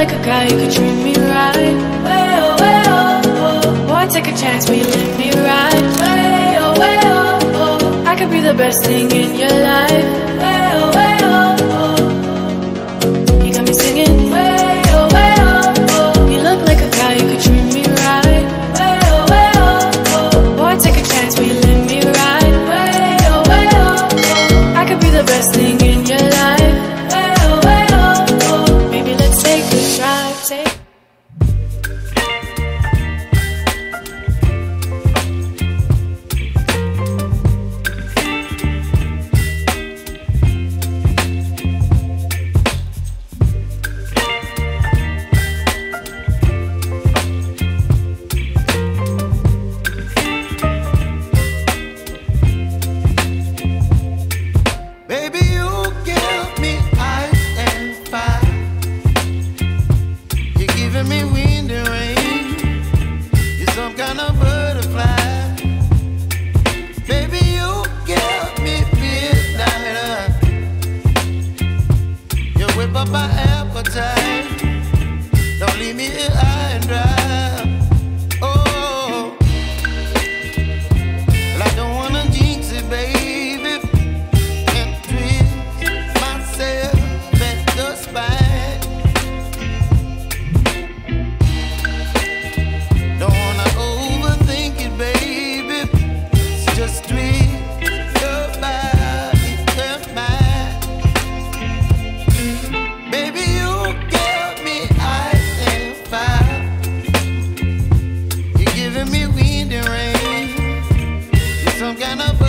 like a guy who could treat me right. Way oh, way oh, oh. Boy, take a chance, will you let me ride? Way oh, way oh, oh. I could be the best thing in your life. Way oh, way oh, oh. You got me singing. Way oh, way oh, oh. You look like a guy who could treat me right. Way oh, way oh, oh. Boy, take a chance, will you let me ride? Way oh, way oh, oh. I could be the best thing in your life. Way oh, way oh, oh. Maybe let's take a drive. Take me wind and rain. You're some kind of butterfly. Baby, you give me midnight. You whip up my appetite. Don't leave me here high and dry. Oh, well, I don't wanna jinx it, baby, and twist myself at the spine. Just tweet your body and mine. Baby, you give me ice and fire. You're giving me wind and rain. You're some kind of